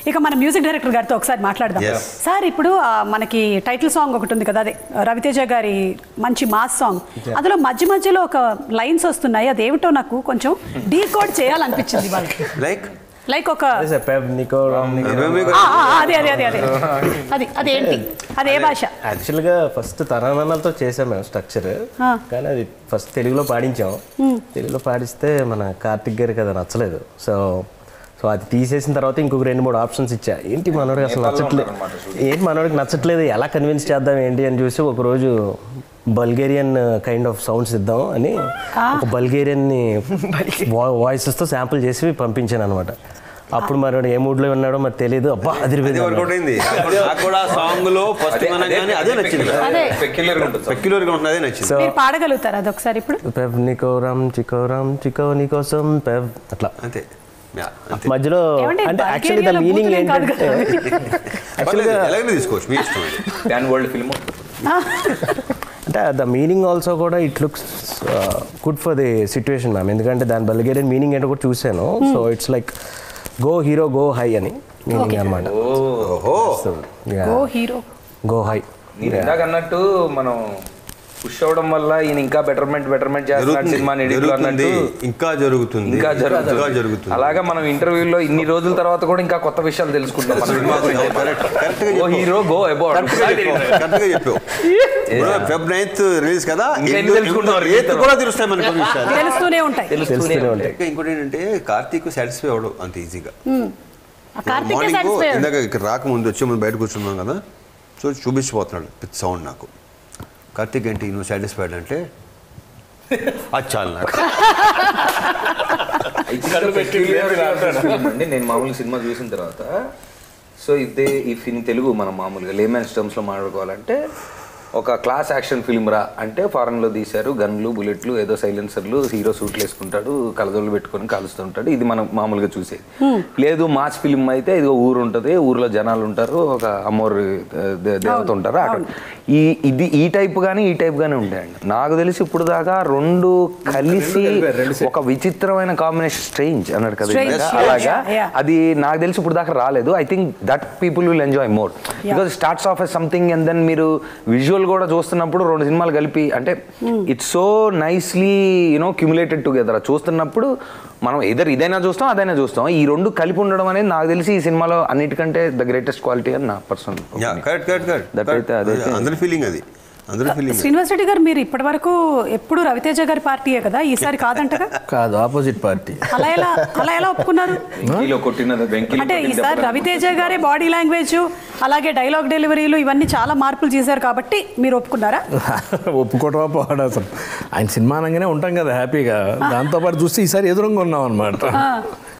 ఇక మన music director గారితో ఒకసారి మాట్లాడదాం సార్. ఇప్పుడు మనకి టైటిల్ సాంగ్ ఒకటి ఉంది కదా, అదే రవితేజ గారి మంచి మాస్ సాంగ్. అందులో మధ్య మధ్యలో ఒక లైన్స్ వస్తున్నాయి, అదేమిటో నాకు కొంచెం డీకోడ్ చేయాలనిపించింది వాళ్ళకి. లైక్ ఒక అదేంటి, అదే భాష? యాక్చువల్గా ఫస్ట్ తరానాలతో చేసాం మేము స్ట్రక్చర్, కానీ అది ఫస్ట్ తెలుగులో పాడించాం. తెలుగులో పాడిస్తే మన కార్తిక్ గారికి కదా నచ్చలేదు. సో అది తీసేసిన తర్వాత ఇంకొక 2-3 ఆప్షన్స్ ఇచ్చా. ఏంటి మనోడికి అసలు నచ్చట్లేదు, ఏంటి మనోడికి నచ్చట్లేదు, ఎలా కన్విన్స్ చేద్దాం ఏంటి అని చూసి ఒకరోజు బల్గేరియన్ కైండ్ ఆఫ్ సౌండ్స్ ఇద్దాం అని ఒక బల్గేరియన్ని వాయిసెస్తో శాంపుల్ చేసి పంపించాను అనమాట. అప్పుడు మనోడు ఏ మూడ్లో ఉన్నాడో మరి తెలియదు. అబ్బా అది పాడగలుగుతారు అది ఒకసారి ఇప్పుడు? పెవ్ నికోరామ్ చికోరామ్ చికో నీకోసం పెవ్ అట్లా అంతే. మధ్యలో అంటే యాక్చువల్లీ ద మీనింగ్ ఏంటంటే అంటే ద మీనింగ్ ఆల్సో కూడా it looks good for the situation ma'am. ఎందుకంటే దాని బల్గేరియన్ మీనింగ్ ఏంటో కూడా చూసాను. So it's like go hero go high అని మీనింగ్ అనమాట. గో హై అన్నట్టు మనం పుష్ అవడం వల్ల ఈయన ఇంకా బెటర్మెంట్ చేస్తున్నాడు సినిమా అన్నట్టు ఇంకా జరుగుతుంది. అలాగా మనం ఇంటర్వ్యూలో ఇన్ని రోజుల తర్వాత కూడా ఇంకా కొత్త విషయాలు తెలుసుకుంటాం మన సినిమా గురించి. Hero go about Feb 9th release కదా, తెలుస్తూనే ఉంటాయి. ఇంకోటి ఏంటంటే కార్తీక్ సాటిస్ఫై అవ్వడు అంత ఈజీగా. మార్నింగ్ ఇందాక ఇక్కడ రాకముందు వచ్చే ముందు బయట కూర్చున్నాం కదా, సో చూపించిపోతున్నాడు విత్ సౌండ్. నాకు కార్తీక్ ఏంటి నువ్వు సాటిస్ఫైడ్ అంటే అది చాలు నాకు. నేను మామూలుగా సినిమా చూసిన తర్వాత సో ఇన్ తెలుగు మనం మామూలుగా లేమెన్స్ టర్మ్స్లో మాట్లాడుకోవాలంటే ఒక క్లాస్ యాక్షన్ ఫిల్మ్ రా అంటే ఫారెన్లో తీశారు, గన్లు బుల్లెట్లు ఏదో సైలెన్సర్లు, హీరో సూట్లు వేసుకుంటాడు, కలదోళ్ళు పెట్టుకొని కాలుస్తుంటాడు, ఇది మనం మామూలుగా చూసేది. లేదు మాస్ ఫిల్మ్ అయితే ఇది ఊరు ఉంటుంది, ఊర్లో జనాలు ఉంటారు, ఒక అమ్మోరు దేవత ఉంటారు అక్కడ. ఈ టైప్ కానీ ఈ టైప్ కానీ ఉంటాయండి. నాకు తెలిసి ఇప్పుడు దాకా రెండు కలిసి ఒక విచిత్రమైన కాంబినేషన్, స్ట్రేంజ్ అన్నాడు కదా అలాగా, అది నాకు తెలిసి ఇప్పుడు దాకా రాలేదు. I think that people will enjoy more because starts of as something and then మీరు విజువల్ కూడా చూస్తున్నప్పుడు 2 సినిమాలు కలిపి అంటే it's so nicely cumulated together. చూస్తున్నప్పుడు మనం ఇదైనా చూస్తాం అదైనా చూస్తాం. ఈ 2 కలిపి ఉండడం అనేది నాకు తెలిసి ఈ సినిమాలో అన్నిటికంటే ద గ్రేటెస్ట్ క్వాలిటీ అని నా పర్సనల్ ఫీలింగ్. అది శ్రీనివాస్ రెడ్డి గారు, మీరు ఇప్పటి వరకు ఎప్పుడు రవితేజ గారి పార్టీయే కదా, ఈసారి కాదంటగా? కాదు, ఆపోజిట్ పార్టీ. అలా ఎలా ఒప్పుకున్నారు? అంటే ఈసారి రవితేజ గారే బాడీ లాంగ్వేజ్ అలాగే డైలాగ్ డెలివరీలు ఇవన్నీ చాలా మార్పులు చేశారు కాబట్టి మీరు ఒప్పుకున్నారా? ఒప్పుకోవటమా పోవడం, అసలు ఆయన సినిమా అనగానే ఉంటాం కదా హ్యాపీగా, దాంతోపాటు చూస్తే ఈసారి ఎదురుగా ఉన్నాం అనమాట.